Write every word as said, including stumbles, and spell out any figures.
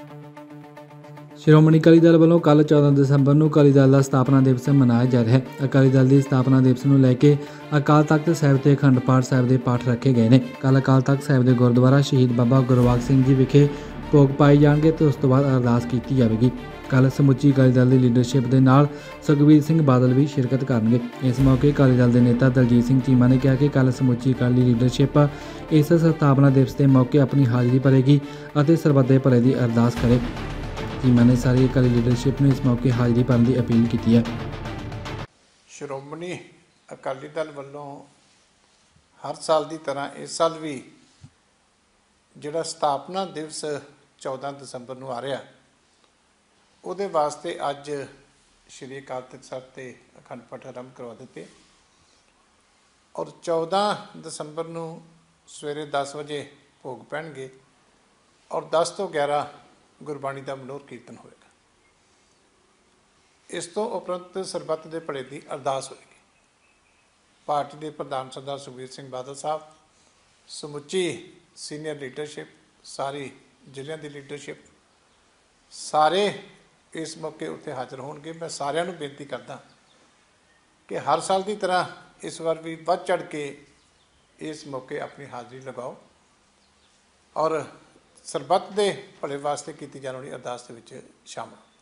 ਸ਼੍ਰੋਮਣੀ ਅਕਾਲੀ ਦਲ ਵੱਲੋਂ ਕੱਲ੍ਹ ਚੌਦਾਂ ਦਸੰਬਰ ਨੂੰ ਅਕਾਲੀ ਦਲ ਦਾ ਸਥਾਪਨਾ ਦਿਵਸ ਮਨਾਇਆ ਜਾ ਰਿਹਾ ਹੈ। ਅਕਾਲੀ ਦਲ ਦੀ ਸਥਾਪਨਾ ਦਿਵਸ ਨੂੰ ਲੈ ਕੇ ਅਕਾਲ ਤਖਤ ਸਾਹਿਬ ਤੇ ਅਖੰਡ ਪਾਠ ਸਾਹਿਬ ਦੇ ਪਾਠ ਰੱਖੇ ਗਏ ਨੇ। ਕੱਲ੍ਹ ਅਕਾਲ ਤਖਤ ਸਾਹਿਬ ਦੇ ਗੁਰਦੁਆਰਾ ਸ਼ਹੀਦ ਬਾਬਾ ਗੁਰਬਖਸ਼ ਸਿੰਘ ਜੀ ਵਿਖੇ ਭੋਗ ਪਾਏ ਜਾਣਗੇ ਤੇ ਉਸ ਤੋਂ ਬਾਅਦ ਅਰਦਾਸ ਕੀਤੀ ਜਾਵੇਗੀ। ਕੱਲ੍ਹ ਸਮੁੱਚੀ ਅਕਾਲੀ ਦਲ ਦੀ ਲੀਡਰਸ਼ਿਪ ਦੇ ਨਾਲ ਸੁਖਬੀਰ ਸਿੰਘ ਬਾਦਲ ਵੀ ਸ਼ਿਰਕਤ ਕਰਨਗੇ। ਇਸ ਮੌਕੇ ਅਕਾਲੀ ਦਲ ਦੇ ਨੇਤਾ ਦਲਜੀਤ ਸਿੰਘ ਚੀਮਾ ਨੇ ਕਿਹਾ ਕਿ ਕੱਲ੍ਹ ਸਮੁੱਚੀ ਅਕਾਲੀ ਲੀਡਰਸ਼ਿਪ ਇਸ ਸਥਾਪਨਾ ਦਿਵਸ ਦੇ ਮੌਕੇ ਆਪਣੀ ਹਾਜ਼ਰੀ ਭਰੇਗੀ ਅਤੇ ਸਰਬੱਤ ਦੇ ਭਲੇ ਦੀ ਅਰਦਾਸ ਕਰੇ। ਚੀਮਾ ਨੇ ਸਾਰੀ ਅਕਾਲੀ ਲੀਡਰਸ਼ਿਪ ਨੂੰ ਇਸ ਮੌਕੇ ਹਾਜ਼ਰੀ ਭਰਨ ਦੀ ਅਪੀਲ ਕੀਤੀ ਹੈ। ਸ਼੍ਰੋਮਣੀ ਅਕਾਲੀ ਦਲ ਵੱਲੋਂ ਹਰ ਸਾਲ ਦੀ ਤਰ੍ਹਾਂ ਇਸ ਸਾਲ ਵੀ ਜਿਹੜਾ ਸਥਾਪਨਾ ਦਿਵਸ ਚੌਦਾਂ ਦਸੰਬਰ ਨੂੰ ਆ ਰਿਹਾ, ਉਹਦੇ ਵਾਸਤੇ ਅੱਜ ਸ਼੍ਰੀ ਅਕਾਲ ਤਖਤ ਸਾਹਿਬ ਤੇ ਅਖੰਡ ਪਾਠ ਆਰੰਭ ਕਰਵਾ ਦਿੱਤੇ ਔਰ ਚੌਦਾਂ ਦਸੰਬਰ ਨੂੰ ਸਵੇਰੇ ਦਸ ਵਜੇ ਭੋਗ ਪੈਣਗੇ ਔਰ ਦਸ ਤੋਂ ਗਿਆਰਾਂ ਗੁਰਬਾਣੀ ਦਾ ਮਨੋਹਰ ਕੀਰਤਨ ਹੋਏਗਾ। ਇਸ ਤੋਂ ਉਪਰੰਤ ਸਰਬੱਤ ਦੇ ਭਲੇ ਦੀ ਅਰਦਾਸ ਹੋਏਗੀ। ਪਾਰਟੀ ਦੇ ਪ੍ਰਧਾਨ ਸਰਦਾਰ ਸੁਖਬੀਰ ਸਿੰਘ ਬਾਦਲ ਸਾਹਿਬ, ਸਮੁੱਚੀ ਸੀਨੀਅਰ ਲੀਡਰਸ਼ਿਪ, ਸਾਰੀ ਜ਼ਿਲ੍ਹਿਆਂ ਦੀ ਲੀਡਰਸ਼ਿਪ, ਸਾਰੇ ਇਸ ਮੌਕੇ ਉੱਤੇ ਹਾਜ਼ਰ ਹੋਣਗੇ। ਮੈਂ ਸਾਰਿਆਂ ਨੂੰ ਬੇਨਤੀ ਕਰਦਾ ਕਿ ਹਰ ਸਾਲ ਦੀ ਤਰ੍ਹਾਂ ਇਸ ਵਾਰ ਵੀ ਵੱਧ ਚੜ੍ਹ ਕੇ ਇਸ ਮੌਕੇ ਆਪਣੀ ਹਾਜ਼ਰੀ ਲਗਾਓ ਔਰ ਸਰਬੱਤ ਦੇ ਭਲੇ ਵਾਸਤੇ ਕੀਤੀ ਜਾਣ ਵਾਲੀ ਅਰਦਾਸ ਦੇ ਵਿੱਚ ਸ਼ਾਮਲ